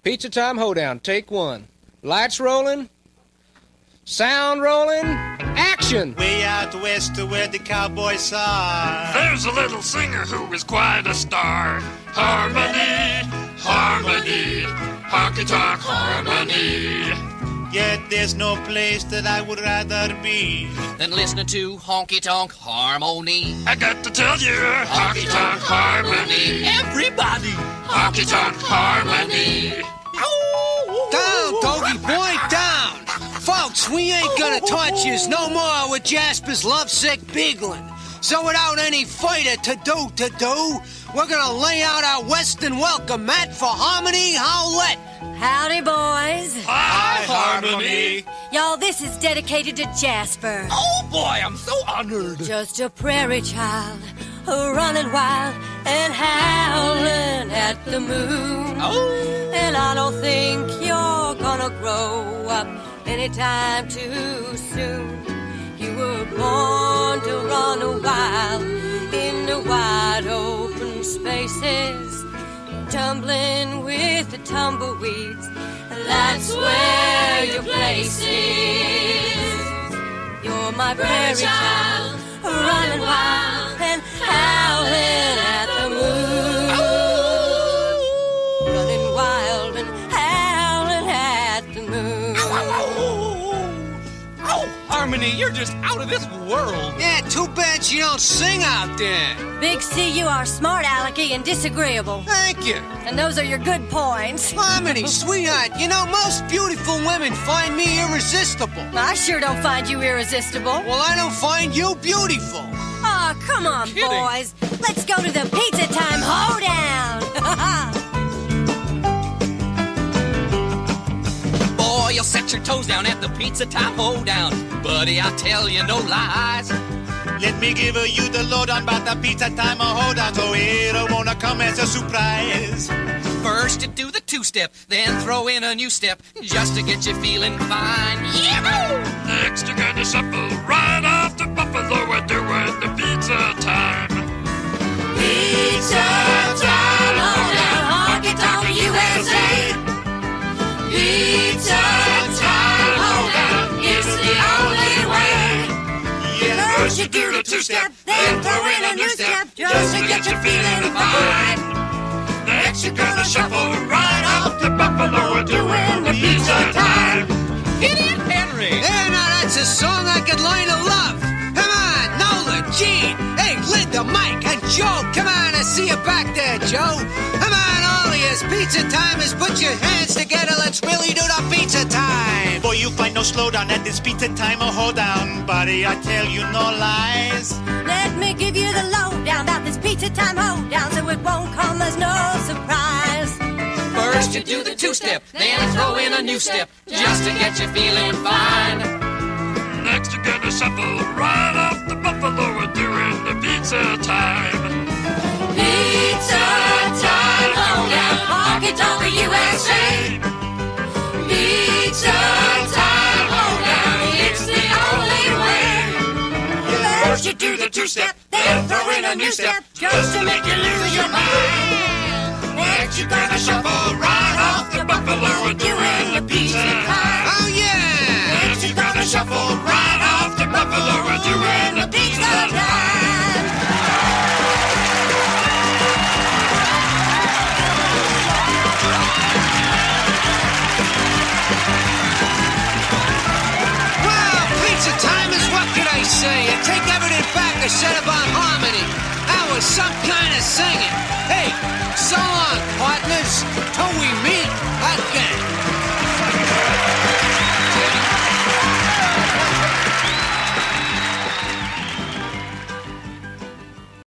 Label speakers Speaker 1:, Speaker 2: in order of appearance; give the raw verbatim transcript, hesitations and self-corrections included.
Speaker 1: Pizza Time Hoedown, take one. Lights rolling, sound rolling, action!
Speaker 2: Way out west to where the cowboys are.
Speaker 3: There's a little singer who is quite a star. Harmony, harmony, honky-tonk harmony.
Speaker 2: Yet there's no place that I would rather be
Speaker 4: than listening to honky-tonk harmony.
Speaker 3: I got to tell you, honky-tonk harmony.
Speaker 4: Everybody,
Speaker 3: honky-tonk harmony.
Speaker 5: Down, doggy boy, down. Folks, we ain't gonna touch yous no more with Jasper's lovesick beagling. So without any fighter to do to do, we're gonna lay out our western welcome mat for Harmony Howlett.
Speaker 6: Howdy, boys.
Speaker 3: Hi, Harmony.
Speaker 6: Y'all, this is dedicated to Jasper.
Speaker 4: Oh, boy, I'm so honored.
Speaker 6: Just a prairie child, running wild and howling at the moon.
Speaker 4: Oh.
Speaker 6: And I don't think you're gonna grow up anytime too soon. You were born to run wild in the wide open spaces, tumbling with the tumbleweeds. That's where your place is. You're my prairie child, running wild and howling at the moon. Oh. Running wild and howling at the moon.
Speaker 4: Oh, Harmony, you're just out of this world.
Speaker 5: Yeah, too bad you don't sing out there.
Speaker 6: Big C, you are smart, alecky, and disagreeable.
Speaker 5: Thank you.
Speaker 6: And those are your good points.
Speaker 5: Harmony, sweetheart, you know, most beautiful women find me irresistible.
Speaker 6: I sure don't find you irresistible.
Speaker 5: Well, I don't find you beautiful.
Speaker 6: Oh, come on,
Speaker 4: Kidding.
Speaker 6: boys. Let's go to the Pizza Time Hoedown.
Speaker 4: Boy, you'll set your toes down at the Pizza Time Hoedown. Buddy, I'll tell you no lies.
Speaker 2: Let me give you the lowdown about the Pizza Time Hoedown, so it won't come as a surprise.
Speaker 4: First you do the two-step, then throw in a new step, just to get you feeling fine. Yahoo!
Speaker 3: Next you're gonna shuffle right off the buffalo. We're doing the pizza time.
Speaker 6: Pizza Time Hoedown, honky-tonk U S A. Pizza Time Hoedown, it's the only way. First you do the two-step, then throw in a new step, just to get you feeling fine.
Speaker 3: Next you're gonna shuffle right off the buffalo. We're doing the pizza time.
Speaker 4: Hit it, Henry!
Speaker 5: Yeah, now that's a song I could learn to love. Come on, Nola, Gene, hey, Linda, Mike, and Joe. Come on, I see you back there, Joe. Come on, all of yous, pizza time is put your hands together. Let's really do the pizza time.
Speaker 2: Boy, you find no slowdown at this Pizza Time Hoedown, buddy, I tell you no lies.
Speaker 6: Let me give you the lowdown about this Pizza Time Hoedown, so it won't come as no surprise.
Speaker 4: First you do the two-step, then throw in a new step, just to get you feeling fine.
Speaker 3: Next you're gonna shuffle right off the buffalo. We're doing the pizza time.
Speaker 6: Pizza Time Hoedown, honky-tonk U S A. Pizza Time Hoedown, it's the only way. First you do the two-step, then throw in a new step, just to make you lose your mind. Next you're gonna shuffle right off the buffalo. We're doing the pizza time.
Speaker 5: Oh, yeah!
Speaker 6: Next you're gonna shuffle right off the buffalo. We're doing the pizza time.
Speaker 5: Well, pizza time is what can I say? I take everything back I said about Harmony.